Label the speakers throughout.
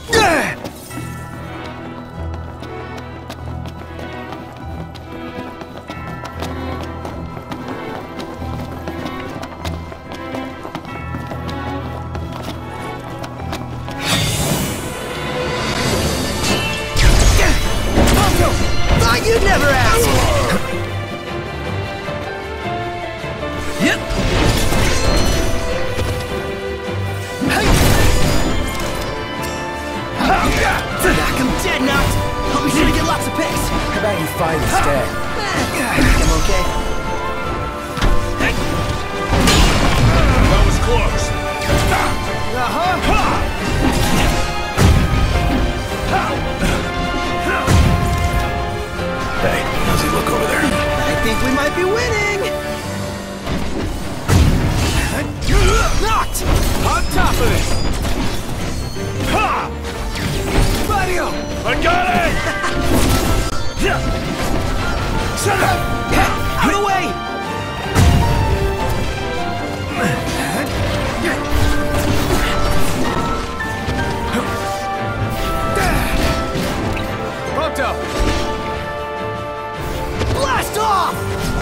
Speaker 1: You'd never ask! Yep! Back him dead knocked! I'll be sure to get lots of picks!
Speaker 2: How about you fight instead?
Speaker 1: I'm okay.
Speaker 3: That was close!
Speaker 2: Hey, how's he look over there?
Speaker 1: I think we might be winning! Knocked!
Speaker 3: On top of it! Ha!
Speaker 1: Mario!
Speaker 3: I got it!
Speaker 1: Shut up! Out of the way!
Speaker 3: Pronto!
Speaker 1: Blast off!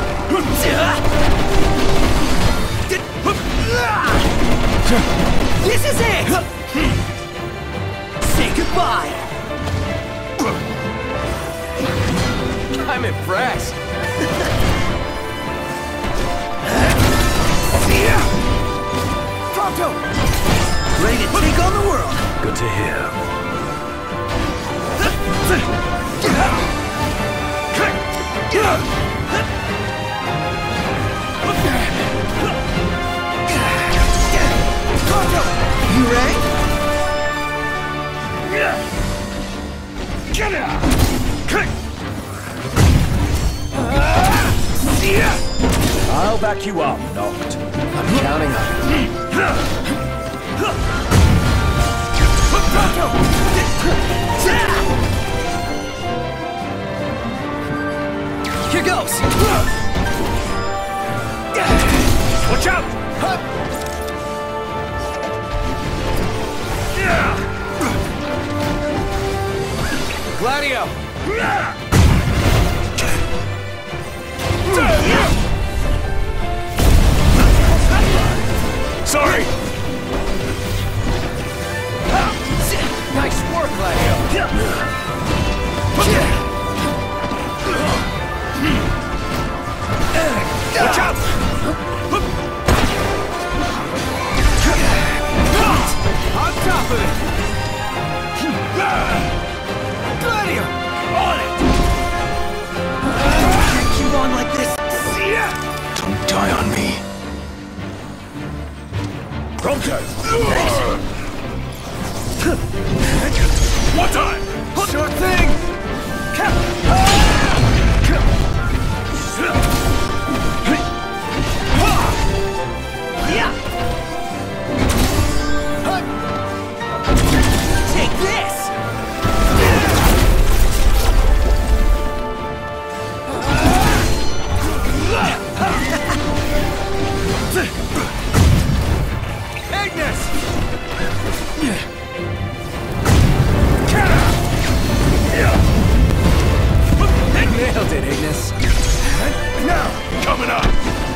Speaker 1: This is it! Say goodbye!
Speaker 3: I'm impressed!
Speaker 1: Pronto! Ready to take on the world!
Speaker 2: Good to hear.
Speaker 1: Pronto! You ready?
Speaker 3: Get out!
Speaker 2: I'll back you up, Noct. I'm counting on you.
Speaker 1: Pronto! Here goes!
Speaker 3: Watch out! Gladio! Sorry!
Speaker 1: Nice work, Gladio!
Speaker 3: Watch out!
Speaker 1: On top of it! Gladio!
Speaker 3: On it!
Speaker 1: Can't keep on like this!
Speaker 2: Don't die on me.
Speaker 3: Pronto! One time!
Speaker 1: Sure thing! Yeah! Take this!
Speaker 3: Ignis!
Speaker 1: Nailed it, Ignis.
Speaker 3: Now! Coming up!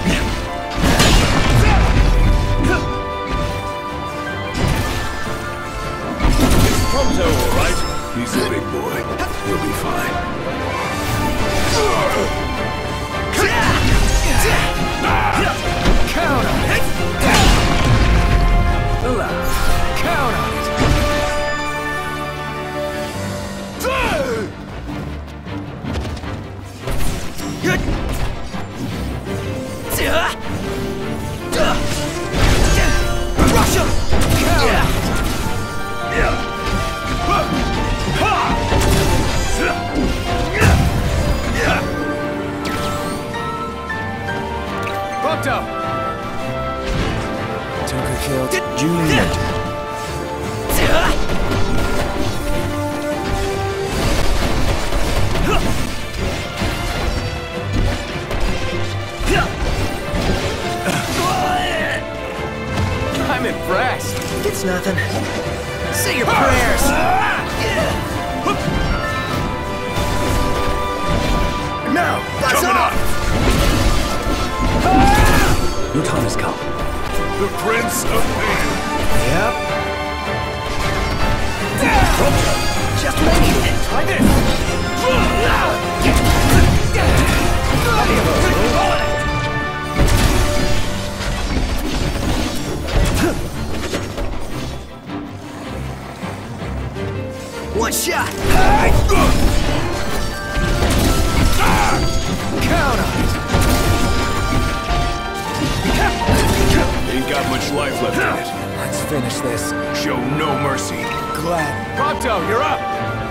Speaker 3: Pronto, all right?
Speaker 2: He's a big boy. He'll be fine.
Speaker 1: Count on it! Count on it! Rush him!
Speaker 3: Pronto!
Speaker 2: Joker killed Juliet.
Speaker 3: I'm impressed!
Speaker 1: It's nothing. Say your prayers! Eyes
Speaker 3: coming
Speaker 1: off!
Speaker 3: up!
Speaker 2: Your time has come.
Speaker 3: The Prince of Pain.
Speaker 1: Yep. Just what I needed.
Speaker 3: Try this!
Speaker 1: One shot.
Speaker 3: Count on it! Ain't got much life left in it.
Speaker 2: Let's finish this.
Speaker 3: Show no mercy.
Speaker 2: Glad.
Speaker 3: Prompto, you're up!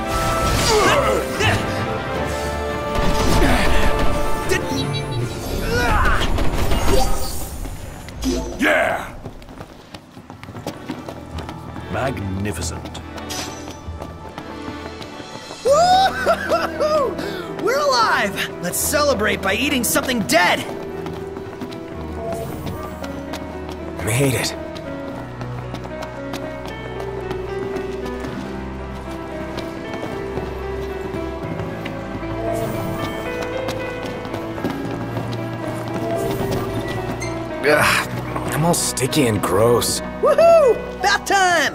Speaker 3: Yeah!
Speaker 2: Magnificent.
Speaker 1: Woo-hoo-hoo-hoo! We're alive! Let's celebrate by eating something dead!
Speaker 2: Made it. Ugh, I'm all sticky and gross.
Speaker 1: Woohoo! Bath time!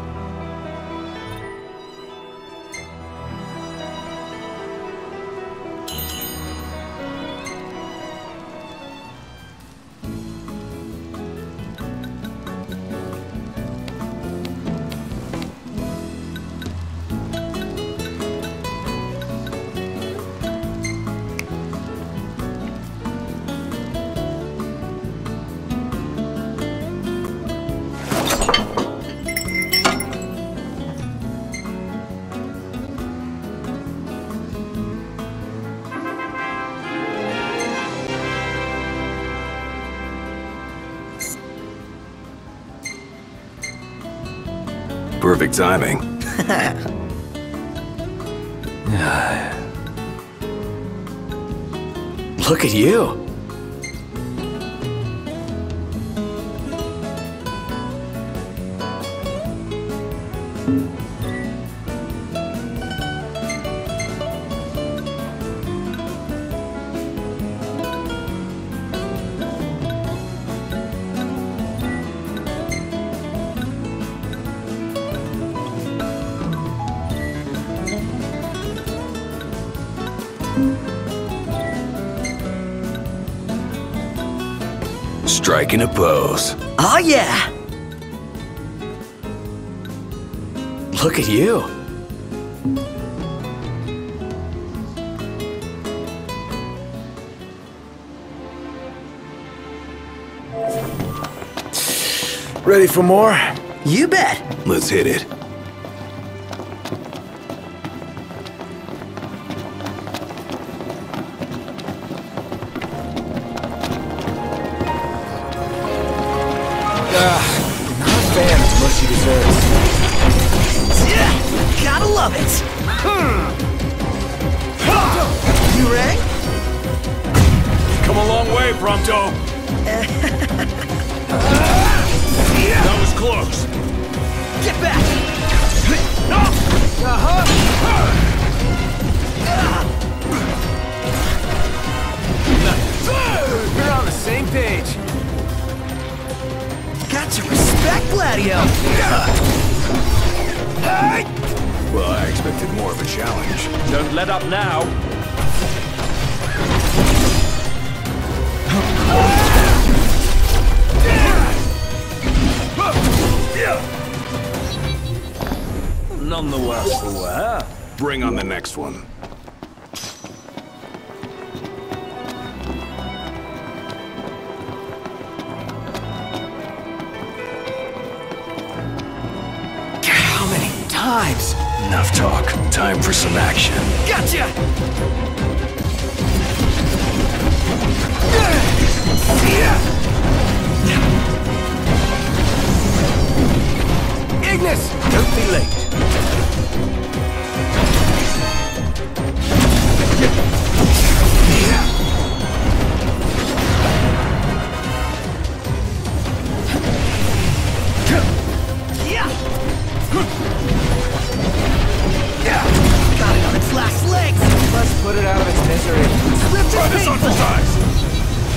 Speaker 3: Perfect timing.
Speaker 2: Look at you.
Speaker 3: Striking a pose.
Speaker 1: Oh yeah!
Speaker 2: Look at you. Ready for more?
Speaker 1: You bet!
Speaker 3: Let's hit it.
Speaker 2: Not a fan of mushy desserts.
Speaker 1: Yeah! Gotta love it! You ready?
Speaker 3: Come a long way, Prompto. That was close.
Speaker 1: Get back!
Speaker 2: We're on the same page.
Speaker 1: Got to respect Gladio!
Speaker 3: Well, I expected more of a challenge.
Speaker 2: Don't let up now. None the worse for wear.
Speaker 3: Bring on the next one.
Speaker 1: How many times?
Speaker 3: Enough talk. Time for some action.
Speaker 1: Gotcha!
Speaker 2: Ignis! Don't be late.
Speaker 1: Got it on its last legs!
Speaker 2: Let's put it out of its misery.
Speaker 1: Swift
Speaker 3: Try
Speaker 1: and
Speaker 3: this on for
Speaker 1: painful!
Speaker 3: size!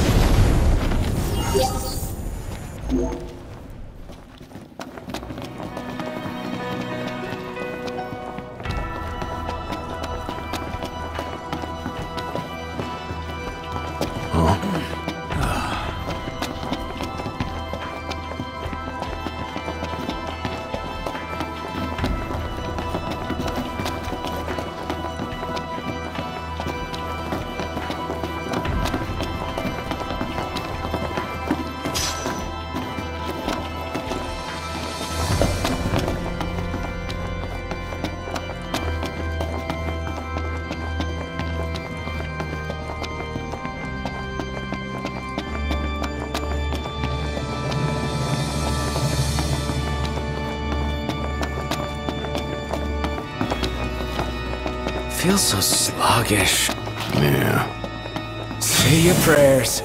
Speaker 2: Feels so sluggish.
Speaker 3: Yeah.
Speaker 2: Say your prayers.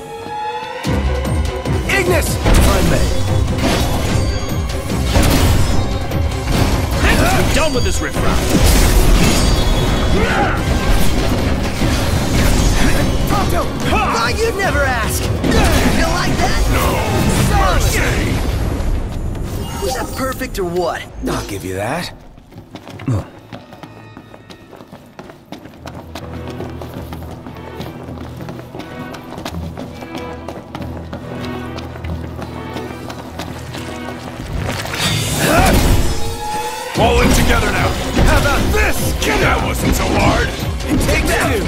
Speaker 2: Ignis! I'm
Speaker 3: We're done with this riffraff!
Speaker 1: Prompto! Thought you'd never ask! You like that?
Speaker 3: No! Mercy!
Speaker 1: Was that perfect or what?
Speaker 2: I'll give you that.
Speaker 3: All in together now! How about this? That wasn't so hard!
Speaker 2: Take two!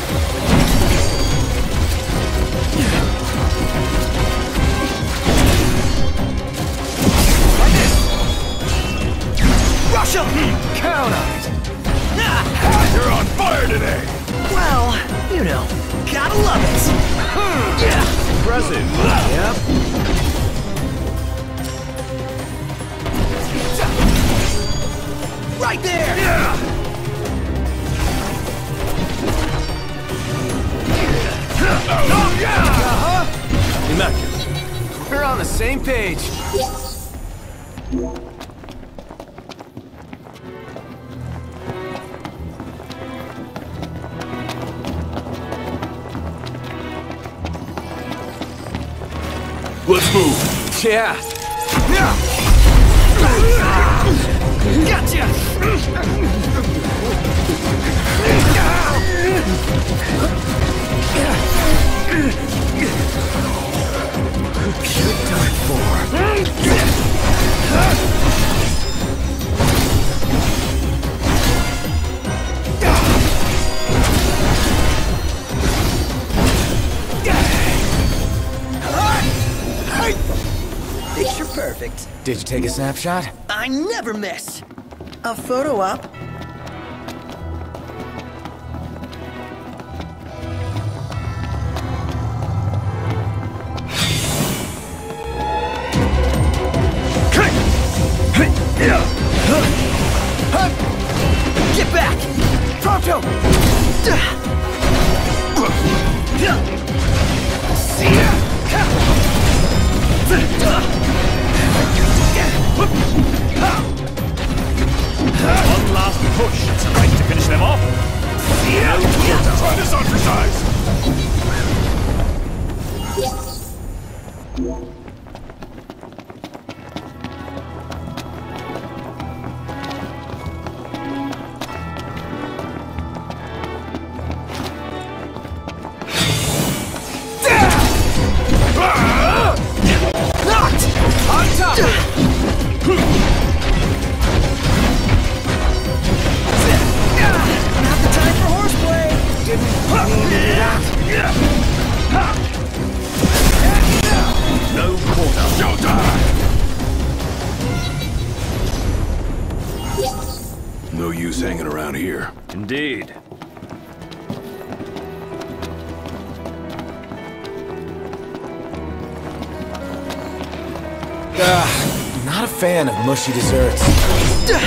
Speaker 1: Rush him!
Speaker 2: Count on it!
Speaker 3: You're on fire today!
Speaker 1: Well, you know, gotta love it!
Speaker 3: Impressive.
Speaker 2: Yep.
Speaker 1: Right there!
Speaker 3: Oh, yeah!
Speaker 2: Immaculate. We're on the same page.
Speaker 3: Let's move!
Speaker 2: Yeah.
Speaker 1: Gotcha!
Speaker 2: You're done for.
Speaker 1: Picture perfect.
Speaker 2: Did you take a snapshot?
Speaker 1: I never miss. A photo op? Get back! Prompto! See ya!
Speaker 3: One last push. It's right to finish them off. Try this on for size.
Speaker 1: Knocked!
Speaker 2: On top!
Speaker 1: Not the time for horseplay!
Speaker 3: No quarter. Showtime! No use hanging around here. Indeed.
Speaker 2: Not a fan of mushy desserts.
Speaker 1: Still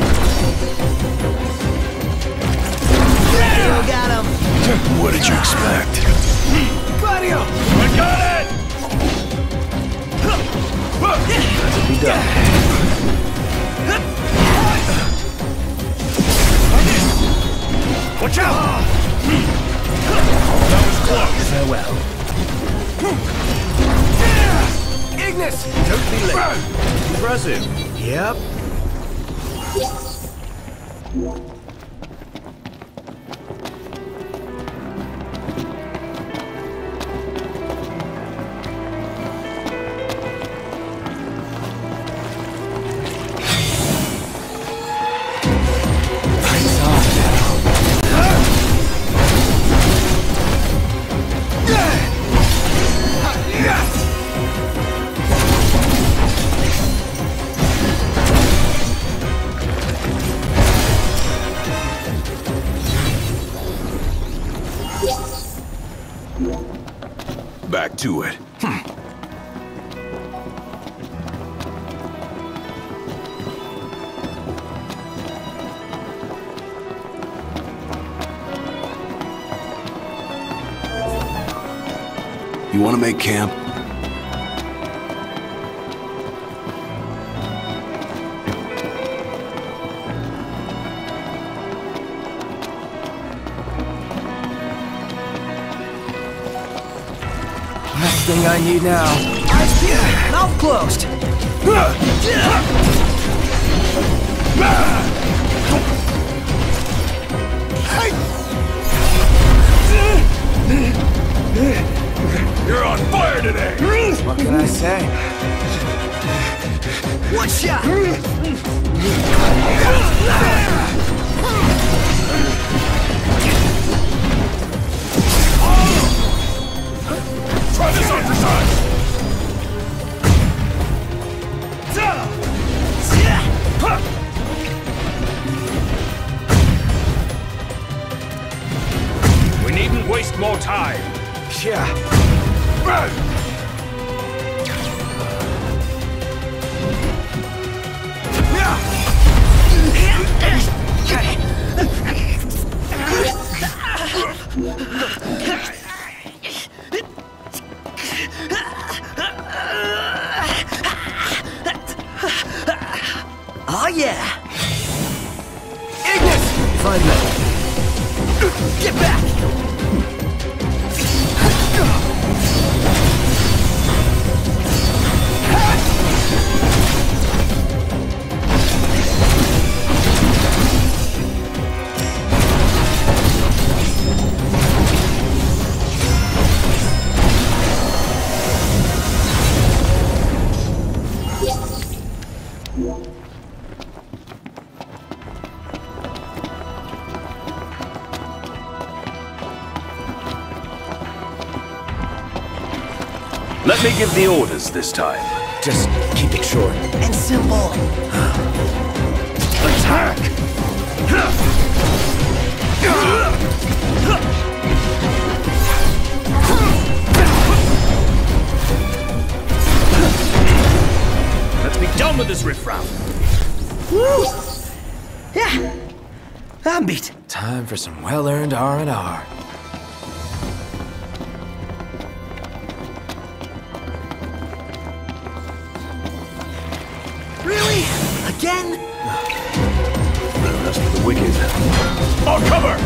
Speaker 1: got him!
Speaker 3: What did you expect?
Speaker 2: Gladio!
Speaker 3: I got it!
Speaker 2: Be done.
Speaker 3: Watch out! That was close.
Speaker 2: Farewell.
Speaker 1: Ignis!
Speaker 2: Don't be late. Impressive.
Speaker 1: Yep.
Speaker 3: Back to it.
Speaker 4: You want to make camp?
Speaker 1: Last thing I need now. Eyes peeled, mouth closed.
Speaker 3: You're on fire today!
Speaker 1: What can I say? One shot!
Speaker 3: Try this on for size! We needn't waste more time.
Speaker 1: Yeah. Oh yeah! Ignis!
Speaker 2: Find me.
Speaker 1: Get back!
Speaker 2: Let me give the orders this time. Just keep it short.
Speaker 1: And simple.
Speaker 2: Attack! Let's be done with this riffraff.
Speaker 1: Woo! Yeah. I'm beat.
Speaker 2: Time for some well-earned R&R.
Speaker 1: Really? Again?
Speaker 2: No rest for the wicked.
Speaker 3: I'll cover!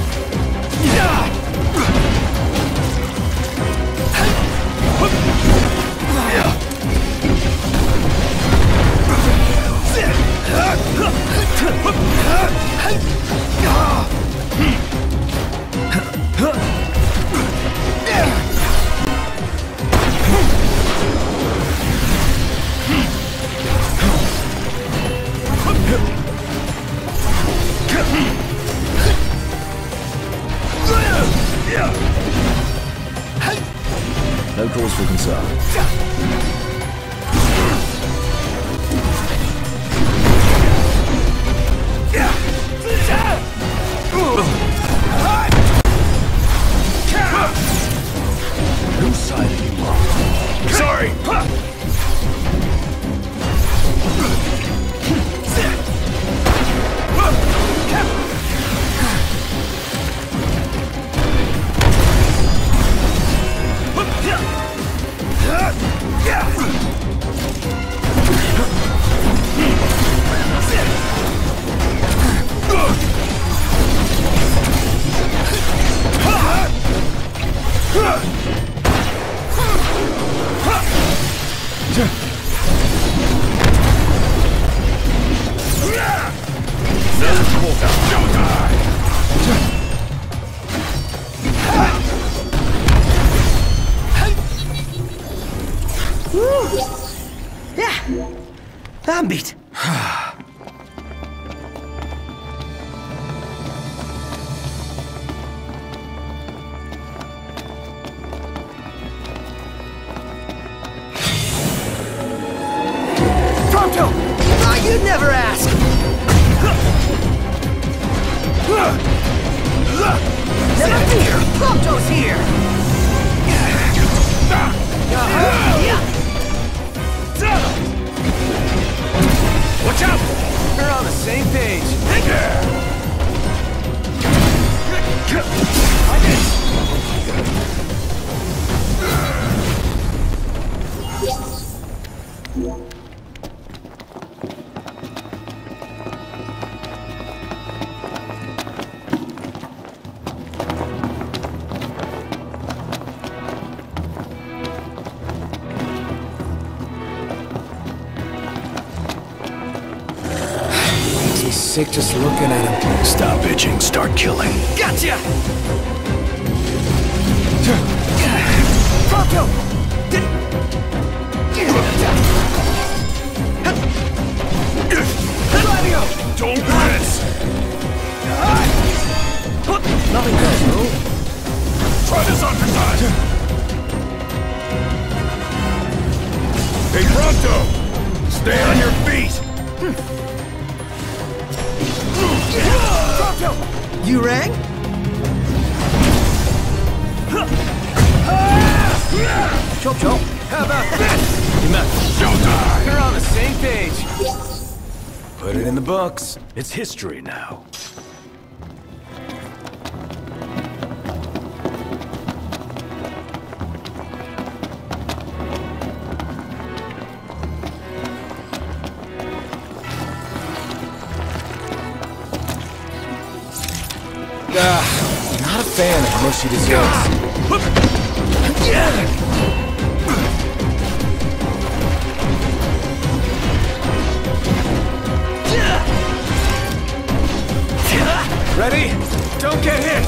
Speaker 2: No cause for concern. Whose side are you on?
Speaker 3: Sorry!
Speaker 1: Yeah, I'm beat. Prompto! Thought you'd never ask! Never fear! Prompto's here!
Speaker 2: Watch out! We're on the same page.
Speaker 4: Sick just looking at him.
Speaker 2: Stop bitching, start killing.
Speaker 1: Gotcha! Prompto! Gladio!
Speaker 3: Don't miss!
Speaker 4: Nothing does, no?
Speaker 3: Try this on for size! Hey, Prompto! Stay on your feet!
Speaker 1: Prompto! You rang?
Speaker 2: Chop chop. How about this? You met.
Speaker 3: Showtime!
Speaker 2: We're on the same page. Put it in the books. It's history now.
Speaker 4: Not a fan of mushy desserts.
Speaker 2: Ready? Don't get hit!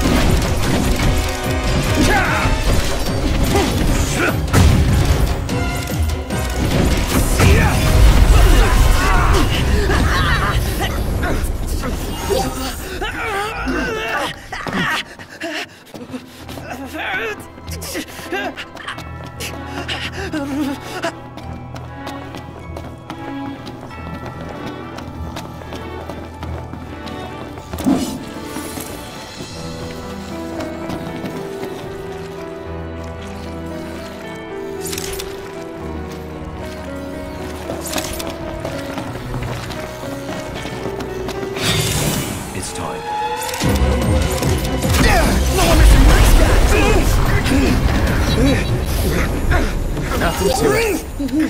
Speaker 2: It's time.
Speaker 4: Nothing to it.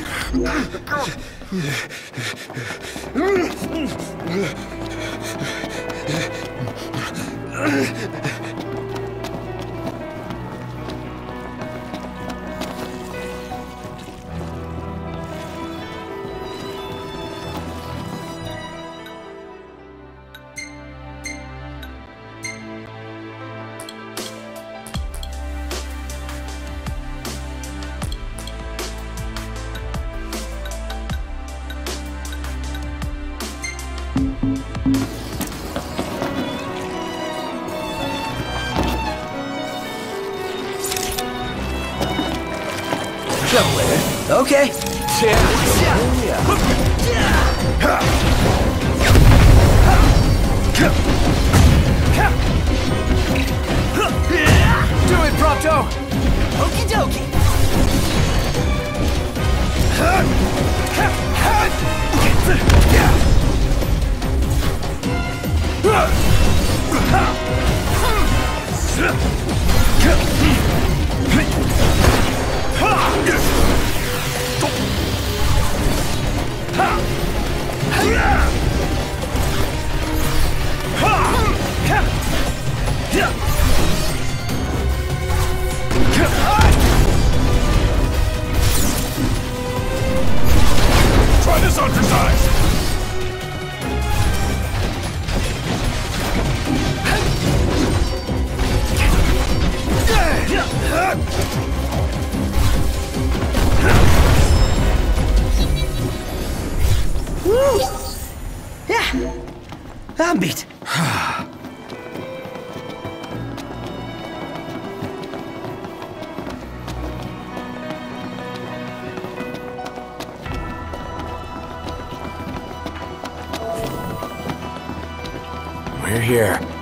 Speaker 1: Okay.
Speaker 2: Do it, Prompto!
Speaker 1: Okie dokie.
Speaker 3: Try this on for size!
Speaker 1: Ambit!
Speaker 4: We're here.